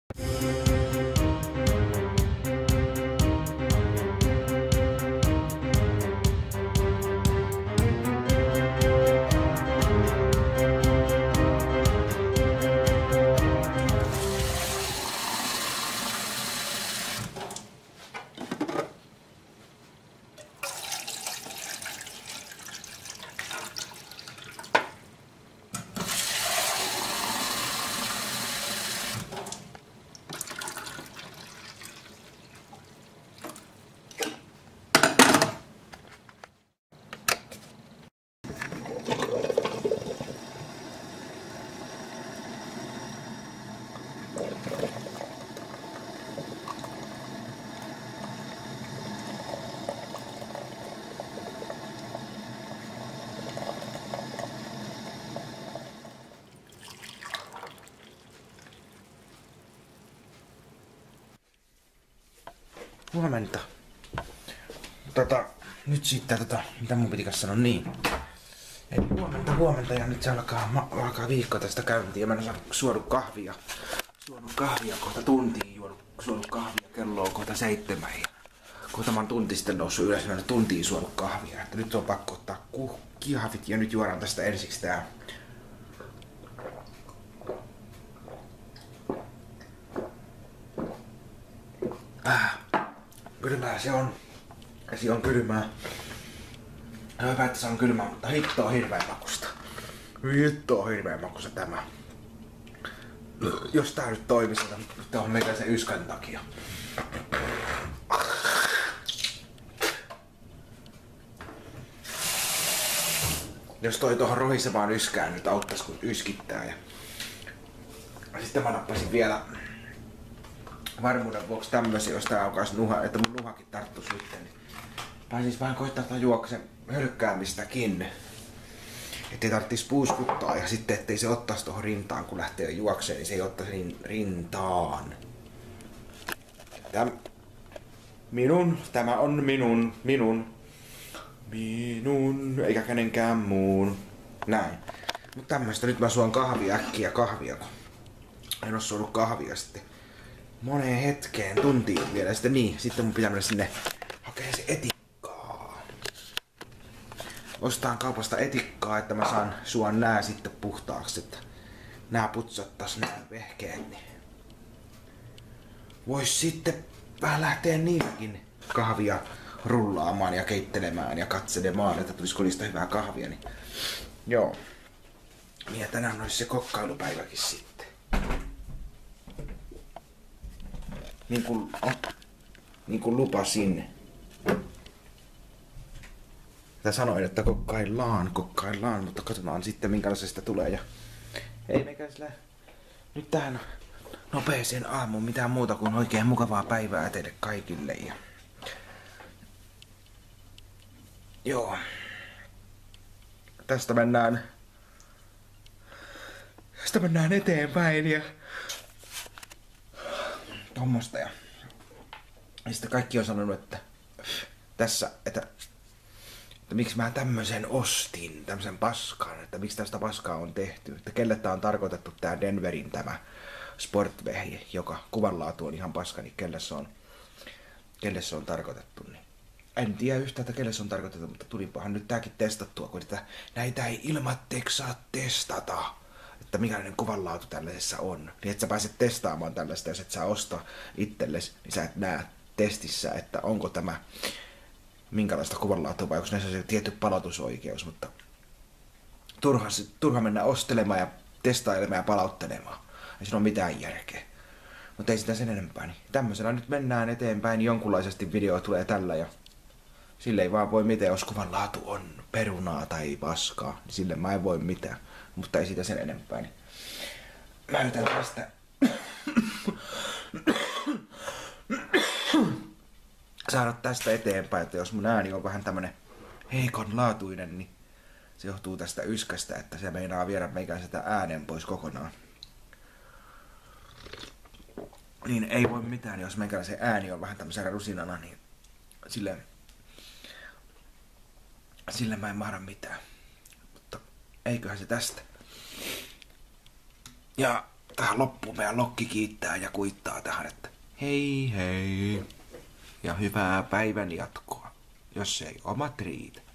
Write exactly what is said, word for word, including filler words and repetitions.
Huomenta. Tota, nyt sitten tota, mitä mun pitikäs sanoa niin. Eli huomenta, huomenta ja nyt se alkaa, alkaa viikko tästä käyntiin ja mä en osaa suodu kahvia. Suonut kahvia kohta tuntiin, juonut, suonut kahvia, kello on kohta seitsemän ja kohta mä oon tunti sitten noussut ylös ja mä oon tuntiin suonut kahvia. Että nyt on pakko ottaa kahvit ja nyt juodaan tästä ensiksi tää. Ah. Kylmää se on. Se on kylmää. No hyvä, että se on kylmää, mutta hitto on hirveän makusta. Hitto on hirveän makusta tämä. Jos tää nyt toimisi, niin on meikäläisen yskän takia. Jos toi tuohon rohisevaan yskään nyt auttais kun yskittää. Ja sitten mä nappasin vielä varmuuden vuoksi tämmösiä, jos tää alkaisi nuha, että mun nuhakin tarttuis nyt, niin pääsis vähän koittaa tajua sen hölkkäämistäkin. Ettei tarttis puuskuttaa ja sitten ettei se ottais tohon rintaan kun lähtee juokseen, niin se ei ottaisi rintaan. Täm... Minun, tämä on minun, minun, minun, eikä kenenkään muun. Näin. Mut tämmöstä nyt mä suon kahvia äkkiä kahvia, kun en oo suonut kahvia sitten moneen hetkeen, tuntiin vielä. Sitten niin, sitten mun pitää mennä sinne hakee se etikkaa. Ostaan kaupasta etikkaa, että mä saan suon nää sitten puhtaaksi, että nää putsattais nää vehkeet. Niin vois sitten vähän lähteä niilläkin kahvia rullaamaan ja keittelemään ja katselemaan, että tulisiko niistä hyvää kahvia. Niin joo. Ja tänään olisi se kokkailupäiväkin sitten. Niin kuin, oh, niin kuin lupasin. Mä sanoin, että kokkaillaan, kokkaillaan, mutta katsotaan sitten minkälaisesta tulee. Ja ei meikäisellä nyt tähän nopeeseen aamuun mitään muuta kuin oikein mukavaa päivää teille kaikille. Ja joo. Tästä mennään. Tästä mennään eteenpäin ja tommosta ja, ja sitten kaikki on sanonut, että tässä, että, että miksi mä tämmösen ostin, tämmösen paskan, että miksi tästä paskaa on tehty, että kelle tää on tarkoitettu tää Denverin tämä sportvehje, joka kuvanlaatu on ihan paska, niin kelle se on, kelle se on tarkoitettu, niin en tiedä yhtään, että kelle se on tarkoitettu, mutta tulipahan nyt tääkin testattua, kun että näitä ei ilmatteeksi saa testata. Että mikälainen kuvanlaatu tällaisessa on. Niin et sä pääset testaamaan tällaista, jos et sä osta itsellesi, niin sä et näe testissä, että onko tämä minkälaista kuvanlaatua vai onko näissä se tietty palautusoikeus, mutta turha, turha mennä ostelemaan ja testailemaan ja palauttelemaan. Ei siinä ole mitään järkeä. Mutta ei sitä sen enempää. Niin tämmöisellä nyt mennään eteenpäin, jonkunlaisesti video tulee tällä ja sille ei vaan voi mitään, jos kuvanlaatu on perunaa tai paskaa, niin sille mä en voi mitään. Mutta ei siitä sen enempää. Niin mä yritän tästä saada tästä eteenpäin, että jos mun ääni on vähän tämmönen heikonlaatuinen, niin se johtuu tästä yskästä, että se meinaa viedä meikäläiseltä äänen pois kokonaan. Niin ei voi mitään, jos meikäläisen ääni on vähän tämmöisenä rusinana, niin sille, sille mä en mahda mitään. Mutta eiköhän se tästä. Ja tähän loppuun meidän lokki kiittää ja kuittaa tähän, että hei hei. Ja hyvää päivän jatkoa, jos ei omat riitä.